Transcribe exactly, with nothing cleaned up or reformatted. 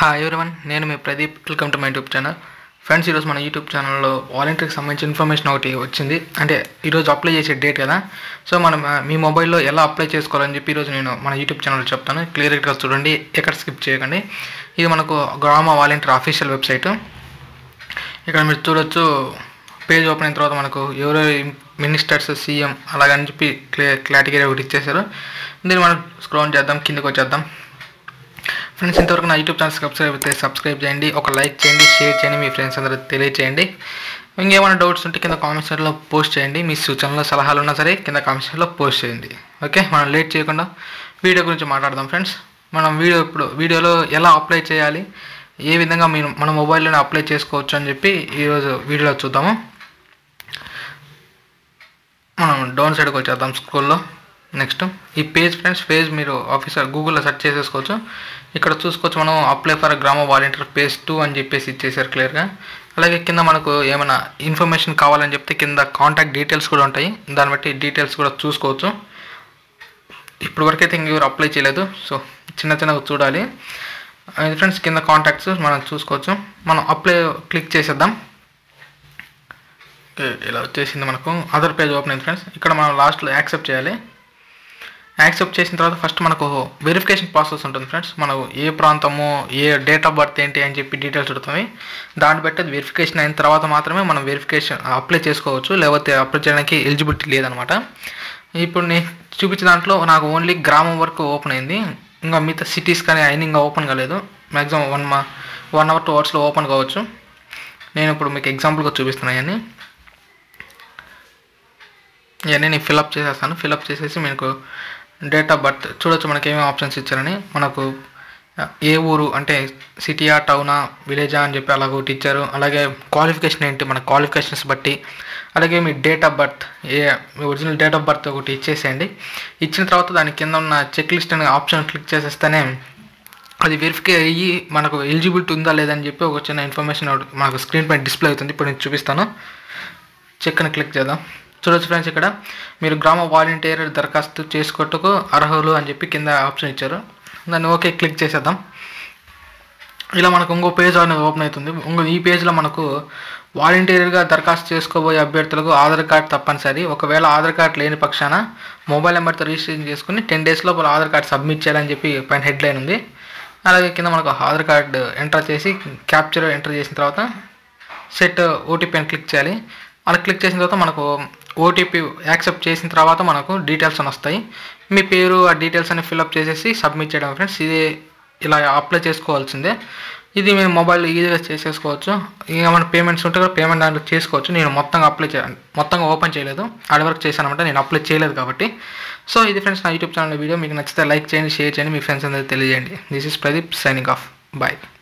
Hi everyone, నేను మీ Pradeep. Welcome to my YouTube channel. Friends, ఈరోజు మన యూట్యూబ్ ఛానల్లో వాలంటీర్కి సంబంధించిన ఇన్ఫర్మేషన్ ఒకటి వచ్చింది. అంటే ఈరోజు అప్లై చేసే డేట్ కదా. సో మనం మీ మొబైల్లో ఎలా అప్లై చేసుకోవాలని చెప్పి ఈరోజు నేను మన యూట్యూబ్ ఛానల్లో చెప్తాను. క్లియర్గా చూడండి, ఎక్కడ స్కిప్ చేయకండి. ఇది మనకు గ్రామ వాలంటీర్ అఫీషియల్ వెబ్సైట్. ఇక్కడ మీరు చూడొచ్చు, పేజ్ ఓపెన్ అయిన తర్వాత మనకు ఎవరో మినిస్టర్స్, సీఎం అలాగని చెప్పి క్లియర్ కేటగిరీ ఒకటి ఇచ్చేసారు. దీన్ని మనం స్క్రోల్ చేద్దాం, కిందకి వచ్చేద్దాం. ఫ్రెండ్స్, ఇంతవరకు నా యూట్యూబ్ ఛానల్ సబ్స్క్రైబ్ అయితే సబ్స్క్రైబ్ చేయండి, ఒక లైక్ చేయండి, షేర్ చేయండి, మీ ఫ్రెండ్స్ అందరూ తెలియచేయండి. ఇంకేమైనా డౌట్స్ ఉంటే కింద కామెంట్ సెక్షన్లో పోస్ట్ చేయండి. మీ సూచనలు సలహాలు ఉన్నా సరే కింద కామెంట్ సెక్షన్లో పోస్ట్ చేయండి. ఓకే, మనం లేట్ చేయకుండా వీడియో గురించి మాట్లాడదాం. ఫ్రెండ్స్, మనం వీడియో ఇప్పుడు వీడియోలో ఎలా అప్లై చేయాలి, ఏ విధంగా మీరు మన మొబైల్లోనే అప్లై చేసుకోవచ్చు అని చెప్పి ఈరోజు వీడియోలో చూద్దాము. మనం డౌన్ సైడ్కి వచ్చేద్దాం స్క్రోల్లో. నెక్స్ట్ ఈ పేజ్ ఫ్రెండ్స్, పేజ్ మీరు ఆఫీసర్ గూగుల్లో సెర్చ్ చేసేసుకోవచ్చు. ఇక్కడ చూసుకోవచ్చు, మనం apply for grama volunteer page two అని చెప్పేసి ఇచ్చేసారు క్లియర్గా. అలాగే కింద మనకు ఏమైనా ఇన్ఫర్మేషన్ కావాలని చెప్తే కింద కాంటాక్ట్ డీటెయిల్స్ కూడా ఉంటాయి. దాన్ని బట్టి డీటెయిల్స్ కూడా చూసుకోవచ్చు. ఇప్పుడు వరకైతే ఇంకెవరు అప్లై చేయలేదు, సో చిన్న చిన్నగా చూడాలి. ఫ్రెండ్స్, కింద కాంటాక్ట్స్ మనం చూసుకోవచ్చు. మనం అప్లై క్లిక్ చేసేద్దాం. ఇలా వచ్చేసింది మనకు. అదర్ పేజ్ ఓపెన్ అయింది ఫ్రెండ్స్. ఇక్కడ మనం లాస్ట్లో యాక్సెప్ట్ చేయాలి. యాక్సెప్ట్ చేసిన తర్వాత ఫస్ట్ మనకు వెరిఫికేషన్ ప్రాసెస్ ఉంటుంది ఫ్రెండ్స్. మనకు ఏ ప్రాంతము, ఏ డేట్ ఆఫ్ బర్త్ ఏంటి అని చెప్పి డీటెయిల్స్ ఉంటుంది. దాన్ని బట్టి అది వెరిఫికేషన్ అయిన తర్వాత మాత్రమే మనం వెరిఫికేషన్ అప్లై చేసుకోవచ్చు, లేకపోతే అప్లై చేయడానికి ఎలిజిబిలిటీ లేదనమాట. ఇప్పుడు నేను చూపించిన దాంట్లో నాకు ఓన్లీ గ్రామం వరకు ఓపెన్ అయింది. ఇంకా మిగతా సిటీస్ కానీ అయినా ఇంకా ఓపెన్ కాలేదు. మ్యాక్సిమం వన్ మా వన్ అవర్ టూ అవర్స్లో ఓపెన్ కావచ్చు. నేను ఇప్పుడు మీకు ఎగ్జాంపుల్గా చూపిస్తున్నాను. ఇవన్నీ ఇవన్నీ నేను ఫిలప్ చేసేస్తాను. ఫిలప్ చేసేసి మీకు డేట్ ఆఫ్ బర్త్ చూడొచ్చు, మనకి ఏమేమి ఆప్షన్స్ ఇచ్చారని. మనకు ఏ ఊరు అంటే సిటీయా, టౌనా, విలేజా అని చెప్పి అలాగ ఒకటి ఇచ్చారు. అలాగే క్వాలిఫికేషన్ ఏంటి, మన క్వాలిఫికేషన్స్ బట్టి. అలాగే మీ date of birth, a original date of birth ఒకటి ఇచ్చేసేయండి. ఇచ్చిన తర్వాత దాని కింద ఉన్న చెక్ లిస్ట్ అనే ఆప్షన్ క్లిక్ చేసేస్తేనే అది వెరిఫై అయ్యి మనకు ఎలిజిబిలిటీ ఉందా లేదని చెప్పి ఒక చిన్న ఇన్ఫర్మేషన్ మనకు స్క్రీన్ పైన డిస్ప్లే అవుతుంది. ఇప్పుడు నేను చూపిస్తాను. చెక్ అని క్లిక్ చేద్దాం. చూడొచ్చు ఫ్రెండ్స్, ఇక్కడ మీరు గ్రామ వాలంటీర్ దరఖాస్తు చేసుకోవటకు అర్హులు అని చెప్పి కింద ఆప్షన్ ఇచ్చారు. దాన్ని ఓకే క్లిక్ చేసేద్దాం. ఇలా మనకు ఇంకో పేజ్ అనేది ఓపెన్ అవుతుంది. ఇంకో ఈ పేజ్లో మనకు వాలంటీర్గా దరఖాస్తు చేసుకోబోయే అభ్యర్థులకు ఆధార్ కార్డు తప్పనిసరి. ఒకవేళ ఆధార్ కార్డు లేని పక్షాన మొబైల్ నెంబర్తో రిజిస్ట్రేషన్ చేసుకుని టెన్ డేస్ లోపల ఆధార్ కార్డు సబ్మిట్ చేయాలని చెప్పి పైన హెడ్లైన్ ఉంది. అలాగే కింద మనకు ఆధార్ కార్డు ఎంటర్ చేసి క్యాప్చర్ ఎంటర్ చేసిన తర్వాత సెట్ ఓటీపీ అని క్లిక్ చేయాలి. అలా క్లిక్ చేసిన తర్వాత మనకు ఓటీపీ యాక్సెప్ట్ చేసిన తర్వాత మనకు డీటెయిల్స్ అని వస్తాయి. మీ పేరు, ఆ డీటెయిల్స్ అని ఫిల్అప్ చేసేసి సబ్మిట్ చేయడం ఫ్రెండ్స్. ఇది ఇలా అప్లై చేసుకోవాల్సిందే. ఇది మేము మొబైల్లో ఈజీగా చేసేసుకోవచ్చు. ఇంకా మన పేమెంట్స్ ఉంటే కూడా పేమెంట్ దాంట్లో చేసుకోవచ్చు. నేను మొత్తంగా అప్లై చే మొత్తంగా ఓపెన్ చేయలేదు, ఆడ వరకు చేశాను అనమాట. నేను అప్లై చేయలేదు కాబట్టి. సో ఇది ఫ్రెండ్స్ నా యూట్యూబ్ ఛానల్ వీడియో. మీకు నచ్చితే లైక్ చేయండి, షేర్ చేయండి, మీ ఫ్రెండ్స్ అందరికీ తెలియజేయండి. This is Pradeep signing off. Bye.